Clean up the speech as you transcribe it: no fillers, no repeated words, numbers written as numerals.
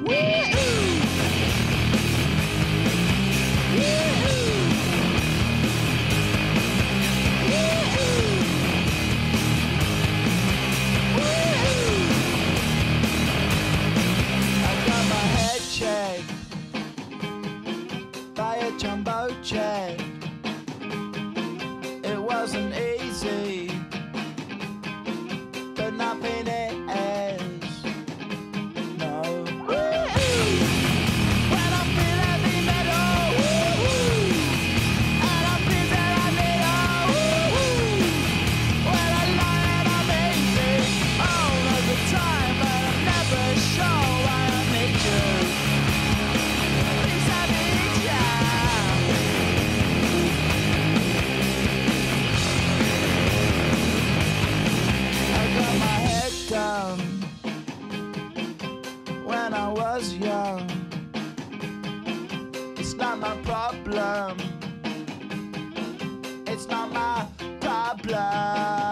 By a jumbo jet. It wasn't easy, but nothing is. No. When I feel heavy metal, and I feel that I need when I lie and I'm easy all of the time, but I'm never sure why I need you. Please I need you. Got my head down when I was young. It's not my problem. It's not my problem.